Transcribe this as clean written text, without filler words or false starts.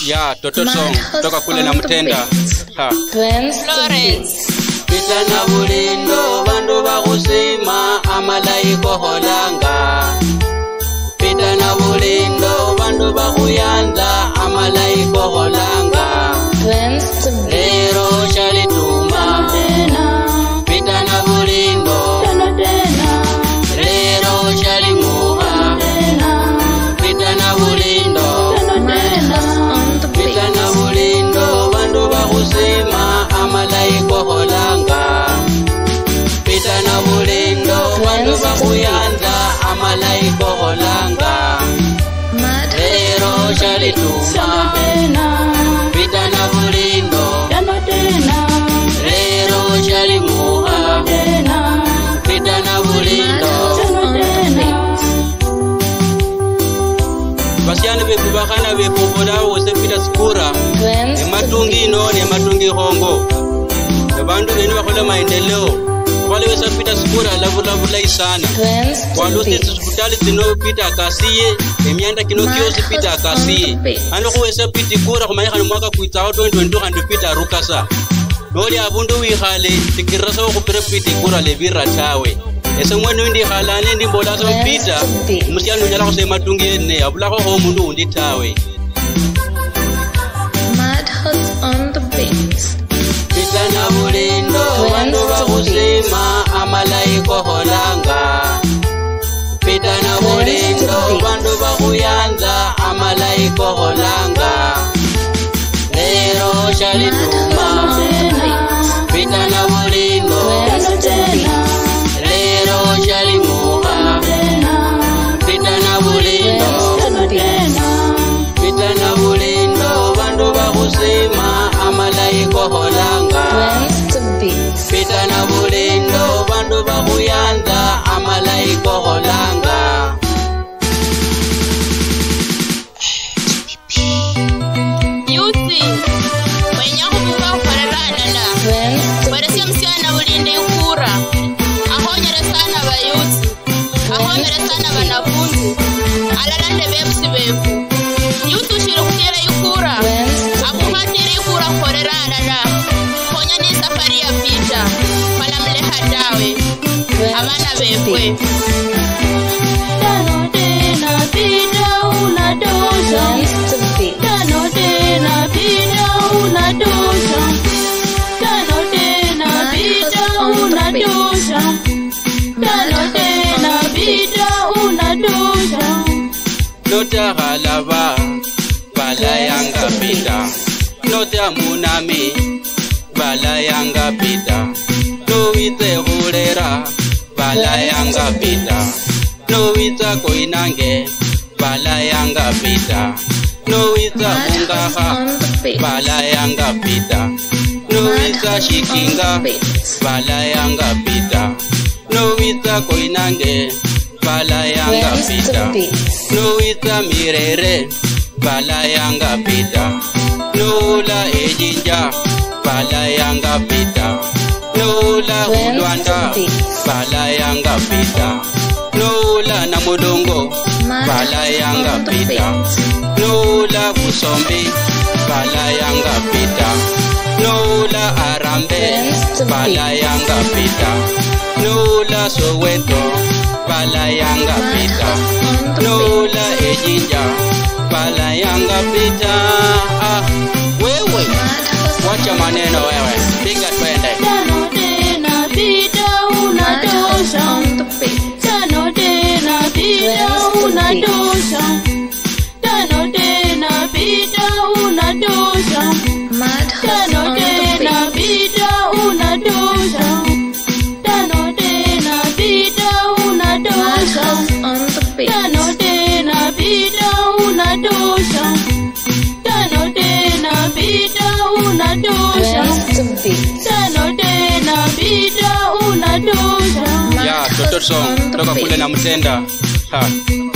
Ya, Toto Song, toka kule na Mtenda. Ha. Florence. Pita na bulindo, bandu bakusima, amalaiko holanga. Pita na bulindo, bandu bakuyanza, amalaiko holanga. Lero shalituma, pita na bulindo, lero shalimuha, pita na bulindo, pita na bulindo, bandu bakusima, amalaiko holanga. Pita na bulindo, bandu bakuyanza, amalaiko holanga. Lero shalituma, pita na bulindo, lero shalimuha, pita na bulindo. Basiana bepu bakana bepu boda wose pita skura. Ematungi no ne matungi hongo. Bandu beni bakola maendeleo. Wale wesa pita skura lavula sana. Walusi hospitali zino pita akasiye, emianda kino kiosi pita akasiye. Ano kuwesa piti kura kumayekana mwaka kuitao 2022 kandu pita rukasa. Noli abundu wihale, tikirasa wakupire piti kura lebira tawe. Ese mwenu ndi halane ndi mbola sa mpita, musianu njala kusema tungi ene, abulako ho mundu undi tawe. Mad Hut on the beats. Pita na bulindo, bandu bakusima, amalaiko holanga. Pita na bulindo, bandu bakuyanza, amalaiko holanga. Lero shalituma, pita na bulindo, lero shalimuha, pita na bulindo, pita na bulindo, bandu bakusima, amalaiko holanga. Pita na bulindo, bandu bakuyanza, amalaiko holanga. Yusi, kwenye kubuka kufarana na Waresio msiana ulinde ukura. Ahonyere sana bayusi, ahonyere sana banafunzi. Alalande bebsi bebu. Yusi ushire kutira yukura. Akuhatiri yukura kufarana na Konya ni safari ya pita. Malamle hadawe. Amana bebwe. Tano tena pita unatosha. Tano tena pita unatosha. Tano tena pita unatosha. Tano tena pita unatosha. Nota halava, bala yanga pita. Nota munami, bala yanga pita. No ite hulera, bala yanga pita. No ita koinange, bala yanga pita. No ita mungaha, bala yanga pita. No ita shikinga, bala yanga pita. No ita koinange, bala yanga pita. No ita mirere, bala yanga pita. No la ejinja, bala yanga pita. No la hulwanda, bala yanga pita. No la namudongo, bala yanga pita. No la busombi, bala yanga pita. No la arambe, bala yanga pita. No la soweto, bala yanga pita. No la ejinja, bala yanga pita. Ah, wewe, wacha maneno wewe, piga twende. Tano tena pita unatosha. Tano tena pita unatosha. Tano tena pita unatosha. Tano tena pita unatosha. Tano tena pita unatosha. Tano tena pita unatosha. Tano tena pita unatosha. Tano tena pita unatosha. Ya, Toto Song, toka kule na Mtenda. Ha.